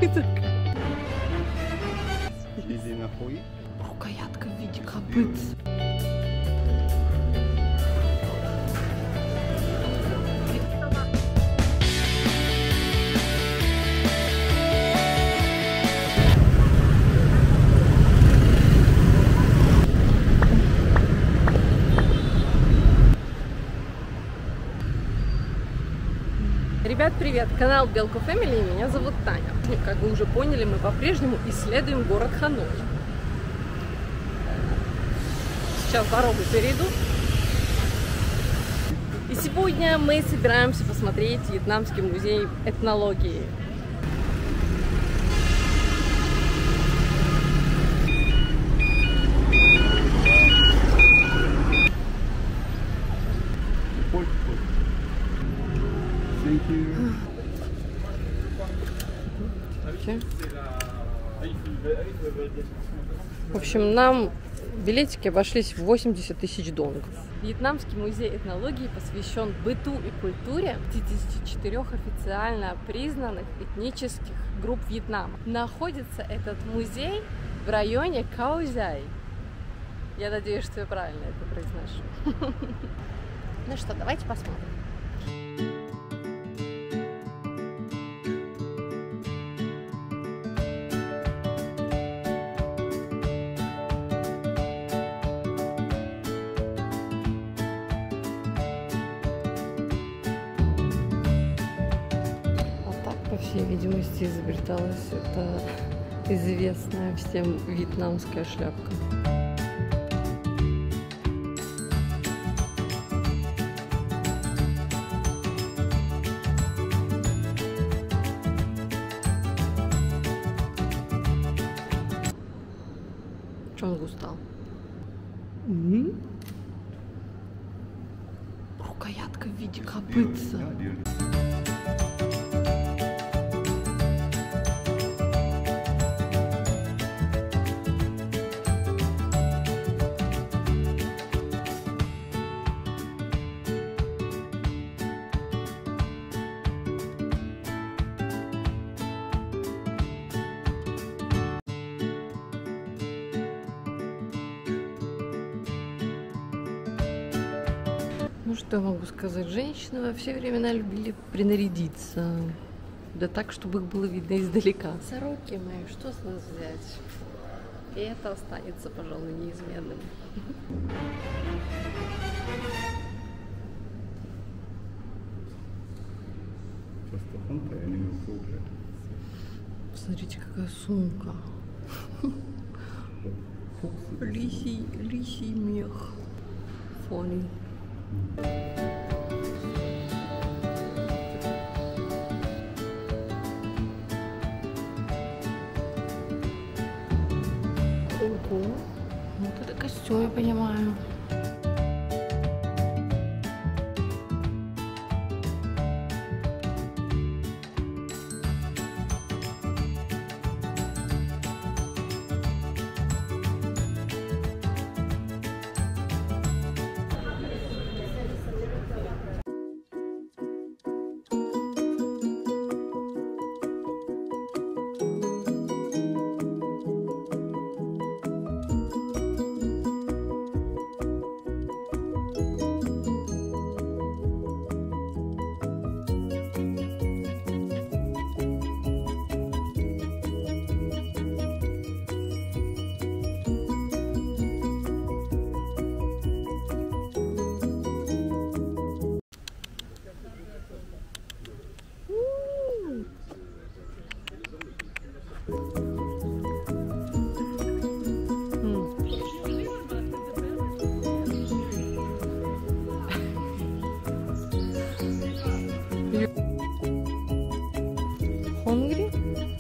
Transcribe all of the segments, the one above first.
копыток. Иди нахуй. Рукоятка в виде копыт. Ребят, привет! Канал Белка Фэмили, и меня зовут Таня. Как вы уже поняли, мы по-прежнему исследуем город Ханой. Сейчас дорогу перейду. И сегодня мы собираемся посмотреть Вьетнамский музей этнологии. В общем, нам билетики обошлись в 80 тысяч донгов. Вьетнамский музей этнологии посвящен быту и культуре 54 официально признанных этнических групп Вьетнама. Находится этот музей в районе Каозяй. Я надеюсь, что я правильно это произношу. Ну что, давайте посмотрим. По всей видимости, изобреталась эта известная всем вьетнамская шляпка. Чонгу стал. Рукоятка в виде копытца. Ну что я могу сказать, женщины во все времена любили принарядиться, да так, чтобы их было видно издалека. Сороки мои, что с нас взять? И это останется, пожалуй, неизменным. Смотрите, какая сумка. Лисий мех. Фони. Ого, вот это костюм, я понимаю. Hungry?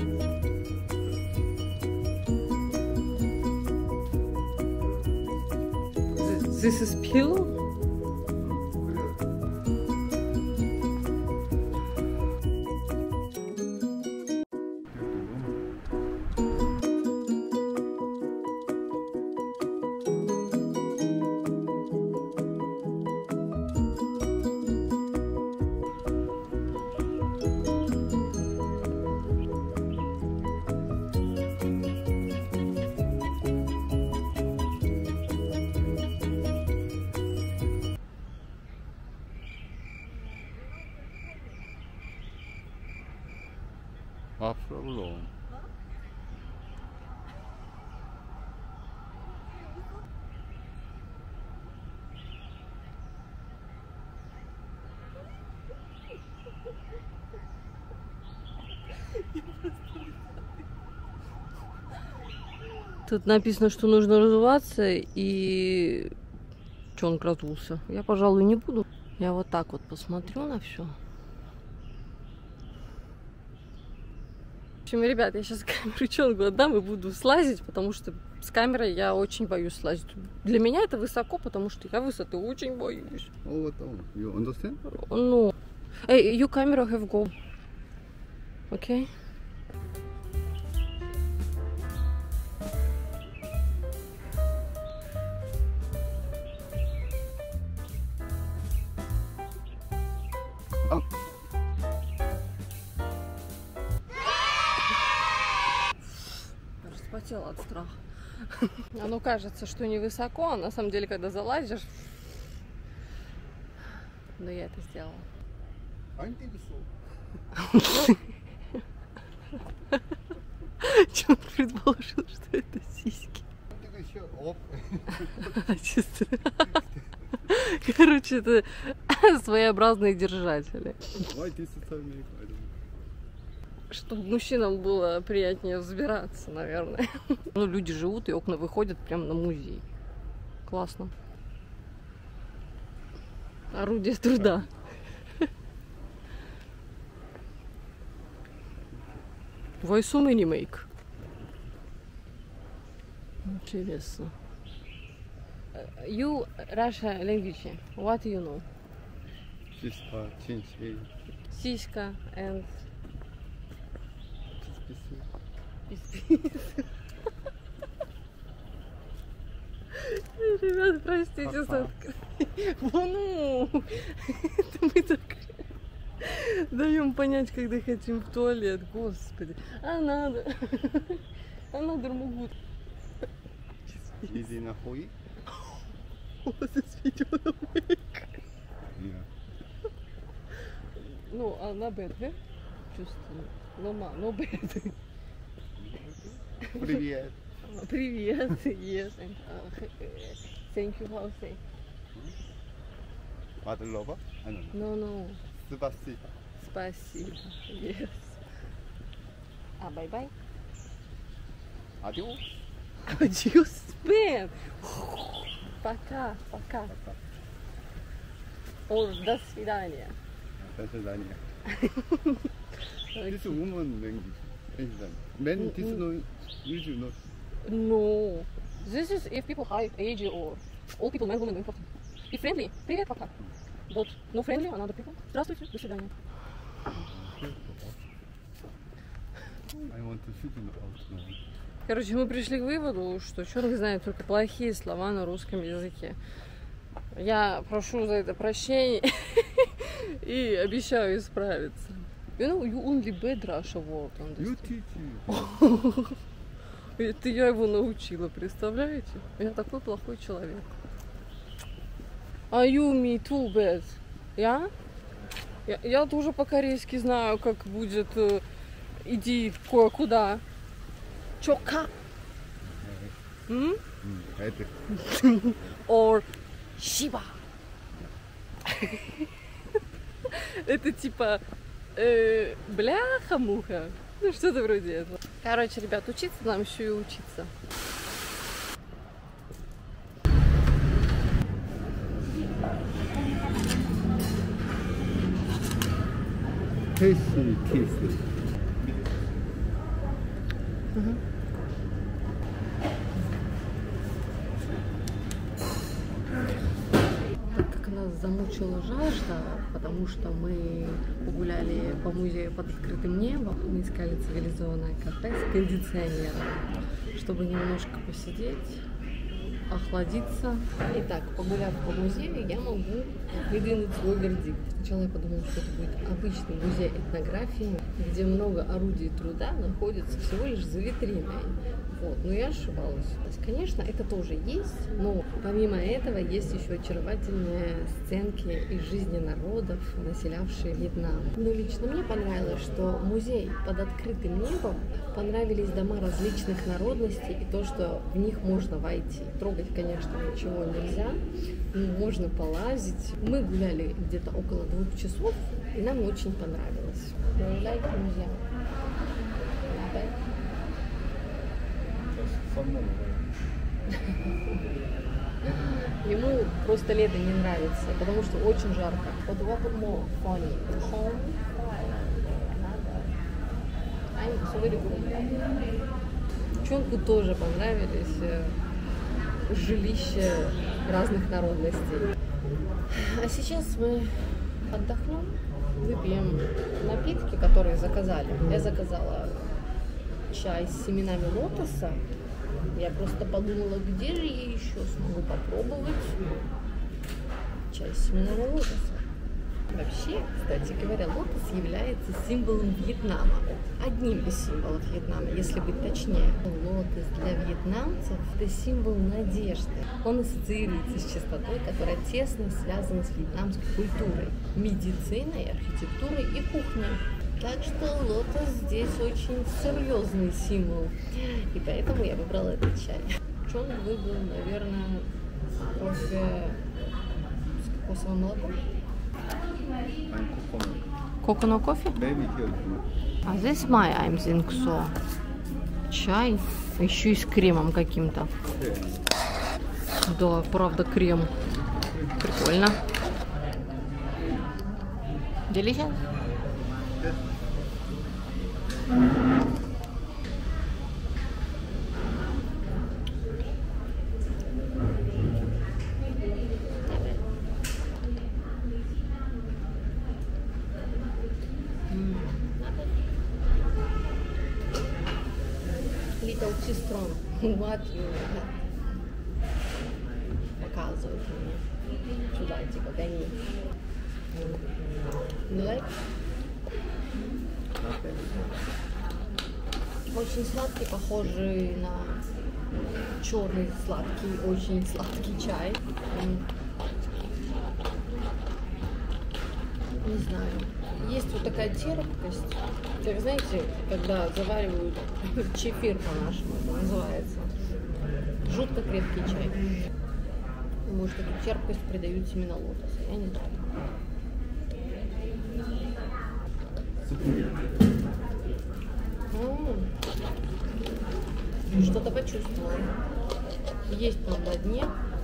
This is pillow? Afro. Тут написано, что нужно разуваться, и что он разулся. Я, пожалуй, не буду. Я вот так вот посмотрю на все. В общем, ребят, я сейчас камеру чёнку отдам и буду слазить, потому что с камерой я очень боюсь слазить. Для меня это высоко, потому что я высоты очень боюсь. Oh, you understand? Ну, hey, you camera have go. Okay? Oh. Распотела от страха. Оно кажется, что невысоко, а на самом деле, когда залазишь... Но я это сделала. Че он предположил, что это сиськи? Короче, это своеобразные держатели. Чтобы мужчинам было приятнее взбираться, наверное. Ну, люди живут, и окна выходят прямо на музей. Классно. Орудие труда. Why so many make? Интересно. You Russia language. What you know? Сиська, чинчей. Сиська and Ребят, простите, ну, это мы так даем понять, когда хотим в туалет, господи. А надо могут. Иди нахуй. Ну, а на бед, да? Чувствую. No bad. Привет. Привет, yes. And, thank you, how say? Мадлова? No. Спасибо. Спасибо, yes. А, bye-bye. Адиос. Адиос, man. Пока. О, до свидания. До свидания. This woman language. Men, this no, usually not. No. This is if people high age or all people, men, women, important. Be friendly. Привет, пока. But no friendly, another people. Здравствуйте, до свидания. I want to shoot in out now. Короче, мы пришли к выводу, что черт знает только плохие слова на русском языке. Я прошу за это прощения и обещаю исправиться. You know, you only bad Russia word on this. You teach. Это я его научила, представляете? Я такой плохой человек. А you me too bad. Я тоже по-корейски знаю, как будет иди кое-куда. Чока. Это. Or Шиба. Это типа бляха-муха. Ну, что-то вроде этого. Короче, ребят, учиться нам еще и учиться. Кисы. Так как нас замучила жажда, потому что мы погуляли по музею под открытым небом, мы искали цивилизованное кафе с кондиционером, чтобы немножко посидеть, охладиться. Итак, погуляв по музею, я могу выдвинуть свой вердикт. Сначала я подумала, что это будет обычный музей этнографии, где много орудий труда находится всего лишь за витриной. Вот, но я ошибалась. То есть, конечно, это тоже есть, но помимо этого есть еще очаровательные сценки из жизни народов, населявших Вьетнам. Но лично мне понравилось, что музей под открытым небом, понравились дома различных народностей и то, что в них можно войти. Трогать, конечно, ничего нельзя, но можно полазить. Мы гуляли где-то около 2 часов, и нам очень понравилось. Музей. Ему просто лето не нравится, потому что очень жарко. Вот Чонку тоже понравились жилища разных народностей. А сейчас мы отдохнем, выпьем напитки, которые заказали. Я заказала чай с семенами лотоса. Я просто подумала, где же я еще смогу попробовать чай с семенами лотоса. Вообще, кстати говоря, лотос является символом Вьетнама. Одним из символов Вьетнама, если быть точнее. Лотос для вьетнамцев – это символ надежды. Он ассоциируется с чистотой, которая тесно связана с вьетнамской культурой, медициной, архитектурой и кухней. Так что лотос здесь очень серьезный символ. И поэтому я выбрала этот чай. Чонг выбрал, наверное, кофе с кокосовым молоком. Coconut coffee? А здесь my, I think so. Чай, еще и с кремом каким-то. Да, правда, крем. Прикольно. Delicious? Little too strong. What you показывают мне. Сюда, типа, гони. You like? Очень сладкий, похожий на черный сладкий, очень сладкий чай. Не знаю. Есть вот такая терпкость. Как знаете, когда заваривают чефир по-нашему, это называется. Жутко крепкий чай. Может, эту терпкость придают семена лотоса. Я не знаю. Что-то почувствовала. Есть там на дне.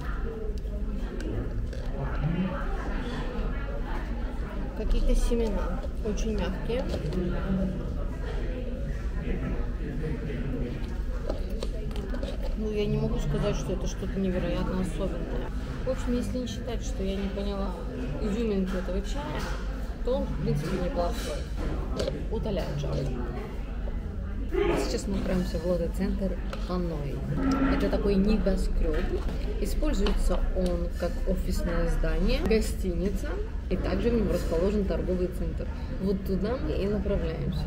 Какие-то семена. Очень мягкие. Ну, я не могу сказать, что это что-то невероятно особенное. В общем, если не считать, что я не поняла изюминку этого чая, то он, в принципе, неплохой. Утоляет жажду. Сейчас мы находимся в лото-центр Ханой. Это такой небоскреб. Используется он как офисное здание, гостиница, и также в нем расположен торговый центр. Вот туда мы и направляемся.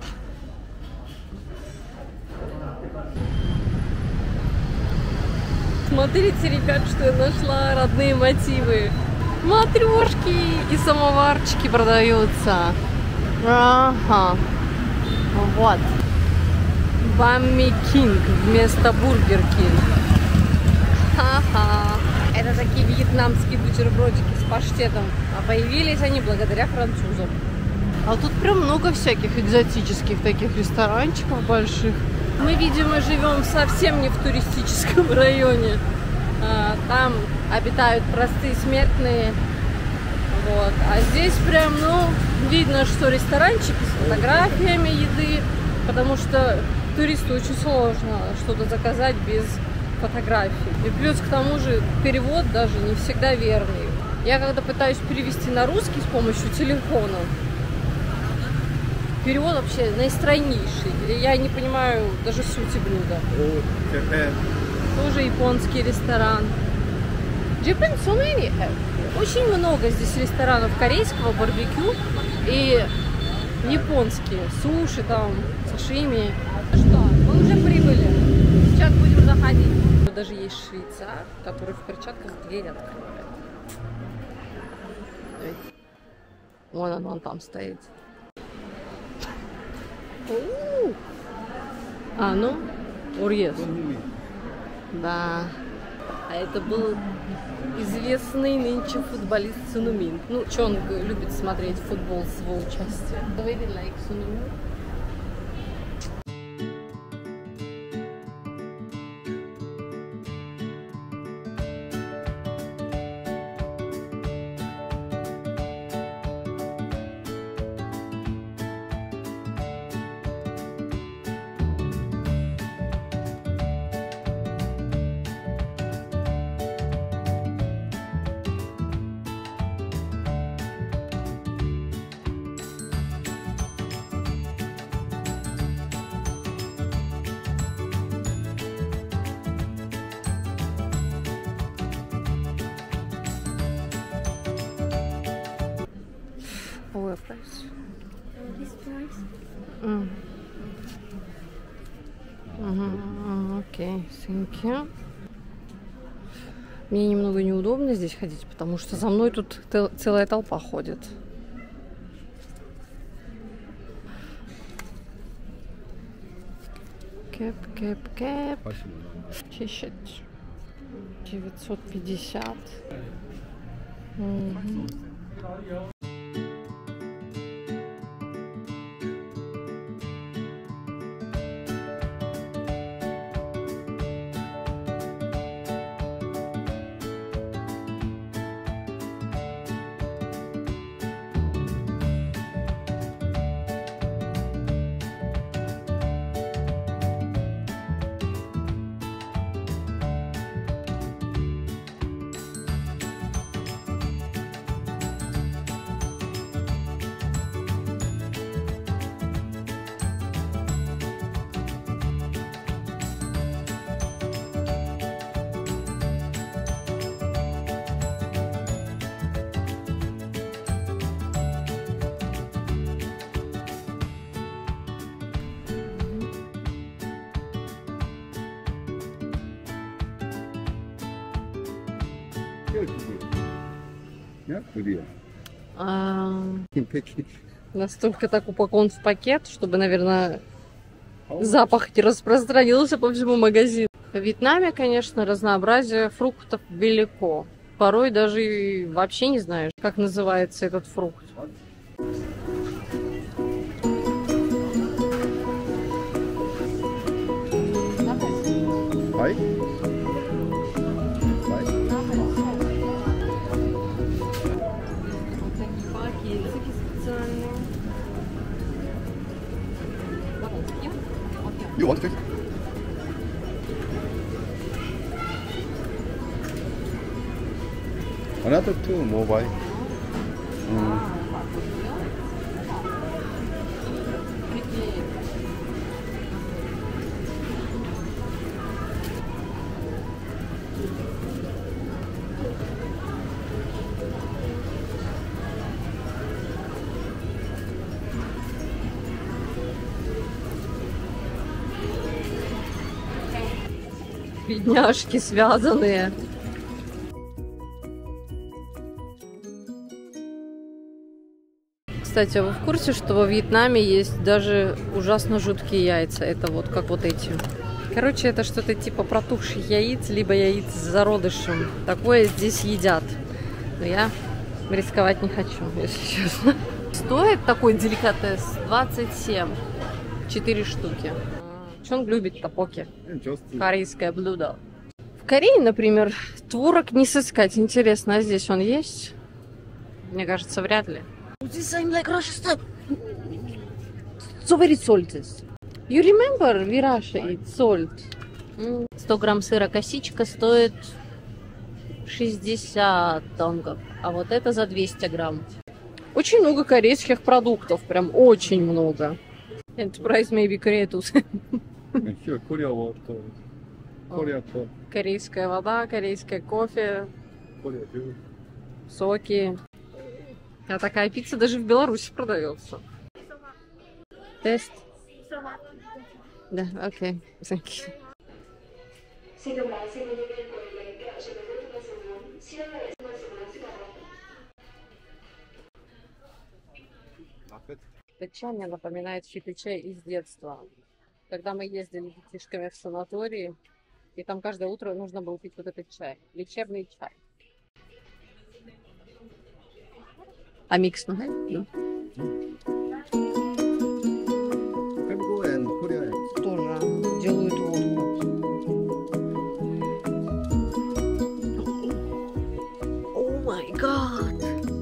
Смотрите, ребят, что я нашла, родные мотивы. Матрешки и самоварчики продаются. Ага. Вот. Бамми Кинг вместо Бургер Кинг. Ха-ха. Это такие вьетнамские бутербродики с паштетом. А появились они благодаря французам. А тут прям много всяких экзотических таких ресторанчиков больших. Мы, видимо, живем совсем не в туристическом районе. Там обитают простые смертные. Вот. А здесь прям, ну, видно, что ресторанчики с фотографиями еды, потому что туристу очень сложно что-то заказать без фотографий. И плюс к тому же перевод даже не всегда верный. Я когда пытаюсь перевести на русский с помощью телефона, перевод вообще наистройнейший. Я не понимаю даже сути блюда. Тоже японский ресторан. Japan so many have. Очень много здесь ресторанов корейского, барбекю и японские. Суши там, сашими. Что, мы уже прибыли. заходить. Даже есть швейцар, который в перчатках дверь открывает. Вон он там стоит. А, ну, Урьес. Да. А это был известный нынче футболист Сунумин. Ну, Чонг любит смотреть футбол с его участием. Very like Сунумин. Our price. This price. Окей, thank you. Мне немного неудобно здесь ходить, потому что за мной тут целая толпа ходит. Кэп. Чищать. 950. Настолько так упакован в пакет, чтобы, наверное, запах не распространился по всему магазину. В Вьетнаме, конечно, разнообразие фруктов велико. Порой даже и вообще не знаешь, как называется этот фрукт. You want to take? Another two more buy. Бедняжки связанные. Кстати, а вы в курсе, что во Вьетнаме есть даже ужасно жуткие яйца? Это вот как вот эти. Короче, это что-то типа протухших яиц, либо яиц с зародышем. Такое здесь едят. Но я рисковать не хочу, если честно. Стоит такой деликатес 27. 4 штуки. Чонг любит тапоки. Корейское блюдо. В Корее, например, творог не сыскать. Интересно, а здесь он есть? Мне кажется, вряд ли. So very salty. You remember we Russia eat salt? 100 грамм сыра косичка стоит 60 донгов. А вот это за 200 грамм. Очень много корейских продуктов. Прям очень много. Enterprise maybe Koreatus. Here, Korea water. Korea coffee. Корейская вода, корейское кофе, Korea beer. соки. А такая пицца даже в Беларуси продается. Тест. Да, окей. Thank you. Этот чай мне напоминает фиточай из детства. Когда мы ездили детишками в санатории, и там каждое утро нужно было пить вот этот чай. Лечебный чай. А микс, ну? Congo and Korea. Тоже делают водку. О май гад!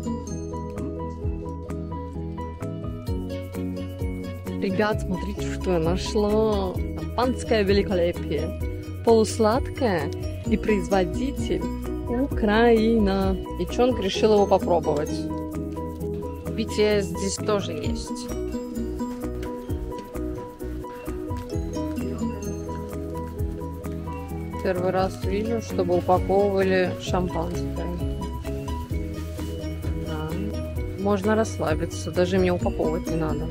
Ребят, смотрите, что я нашла. Шампанское великолепие. Полусладкое и производитель Украина. Девчонка решила его попробовать. BTS здесь тоже есть. Первый раз вижу, чтобы упаковывали шампанское. Да. Можно расслабиться, даже мне упаковывать не надо.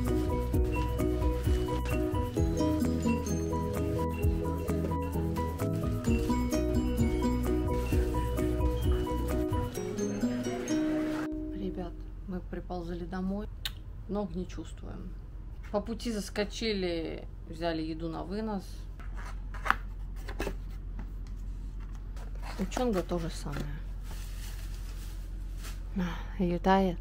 Ребят, мы приползли домой, ног не чувствуем. По пути заскочили, взяли еду на вынос. У Чонга то же самое. You tired?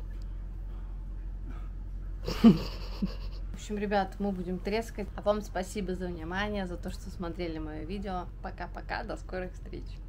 В общем, ребят, мы будем трескать. А вам спасибо за внимание, за то, что смотрели мое видео. Пока-пока, до скорых встреч.